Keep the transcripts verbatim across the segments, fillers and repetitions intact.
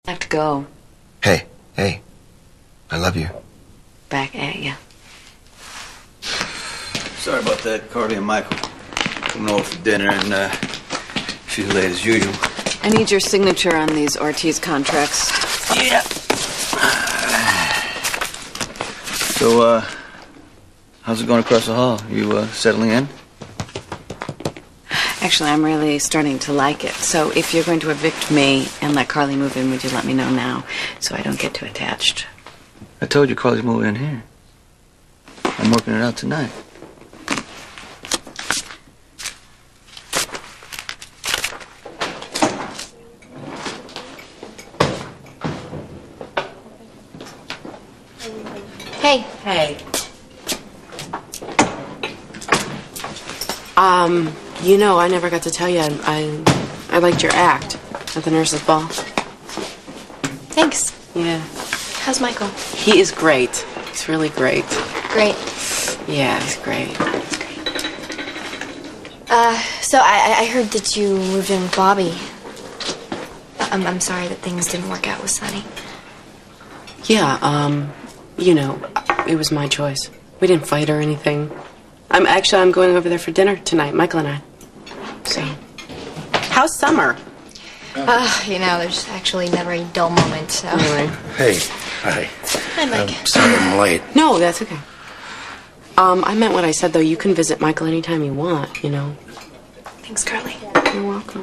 I have to go. Hey, hey. I love you. Back at ya. Sorry about that, Carly and Michael. Coming over for dinner and, uh, she's late as usual. I need your signature on these Ortiz contracts. Yeah. So, uh, how's it going across the hall? You, uh, settling in? Actually, I'm really starting to like it. So if you're going to evict me and let Carly move in, would you let me know now so I don't get too attached? I told you Carly's moving in here. I'm working it out tonight. Hey. Hey. Um, you know, I never got to tell you I, I, I liked your act at the nurses' ball. Thanks. Yeah. How's Michael? He is great. He's really great. Great. Yeah, he's great. He's great. Uh, so I, I heard that you moved in with Bobby. I'm, I'm sorry that things didn't work out with Sonny. Yeah, um, you know, it was my choice. We didn't fight or anything. I'm actually, I'm going over there for dinner tonight, Michael and I. So, how's summer? Uh, you know, there's actually never a dull moment, so. Anyway. Hey, hi. Hi, Mike. I'm sorry I'm late. No, that's okay. Um, I meant what I said, though. You can visit Michael anytime you want, you know. Thanks, Carly. You're welcome.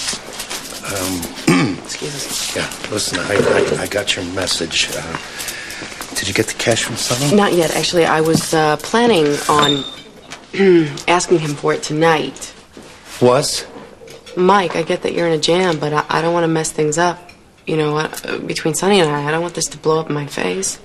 Um, Excuse us. yeah, listen, I, I, I got your message. Uh, did you get the cash from Sonny? Not yet, actually. I was uh, planning on asking him for it tonight. Was? Mike, I get that you're in a jam, but I, I don't want to mess things up. You know, uh, between Sonny and I, I don't want this to blow up in my face.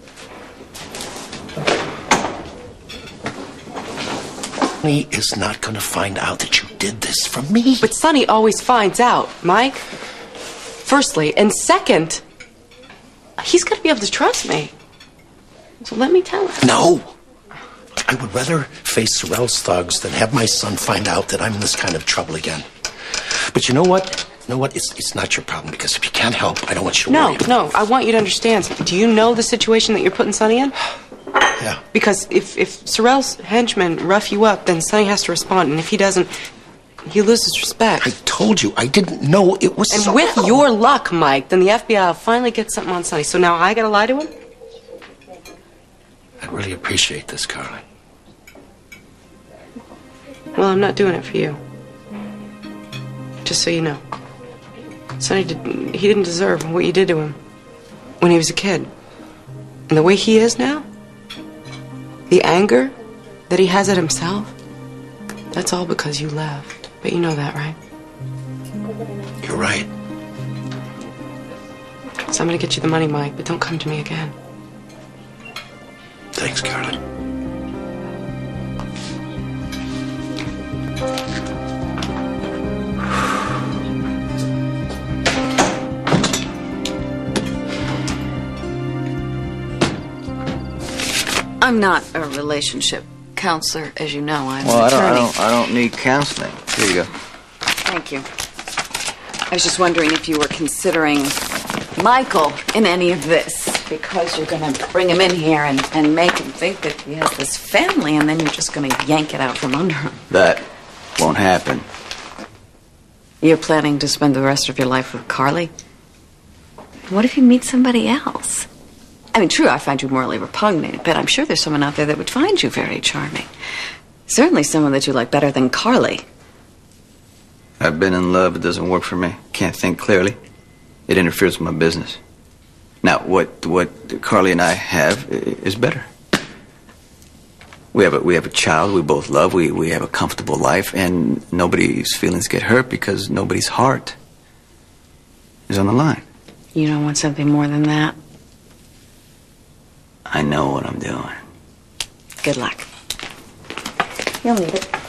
Sonny is not going to find out that you did this for me. But Sonny always finds out, Mike. Firstly. And second, he's got to be able to trust me. So let me tell him. No. I would rather face Sorrell's thugs than have my son find out that I'm in this kind of trouble again. But you know what? You know what? It's, it's not your problem, because if you can't help, I don't want you to No, worry. no, I want you to understand. Do you know the situation that you're putting Sonny in? Yeah. Because if, if Sorrell's henchmen rough you up, then Sonny has to respond. And if he doesn't, he loses respect. I told you, I didn't know it was And Sorrell. with your luck, Mike, then the F B I will finally get something on Sonny. So now I gotta lie to him? I really appreciate this, Carly. Well, I'm not doing it for you. Just so you know. Sonny didn't, he didn't deserve what you did to him when he was a kid. And the way he is now, the anger that he has at himself, that's all because you left. But you know that, right? You're right. So I'm gonna get you the money, Mike, but don't come to me again. Thanks, Carly. I'm not a relationship counselor, as you know. I'm Well, an I don't, I attorney. don't, I don't need counseling. Here you go. Thank you. I was just wondering if you were considering Michael in any of this, because you're going to bring him in here and, and make him think that he has this family, and then you're just going to yank it out from under him. That won't happen. You're planning to spend the rest of your life with Carly? What if you meet somebody else? I mean, true, I find you morally repugnant, but I'm sure there's someone out there that would find you very charming. Certainly someone that you like better than Carly. I've been in love. It doesn't work for me. Can't think clearly. It interferes with my business. Now, what what Carly and I have is better. We have a, we have a child we both love. We, we have a comfortable life, and nobody's feelings get hurt because nobody's heart is on the line. You don't want something more than that? I know what I'm doing. Good luck. You'll need it.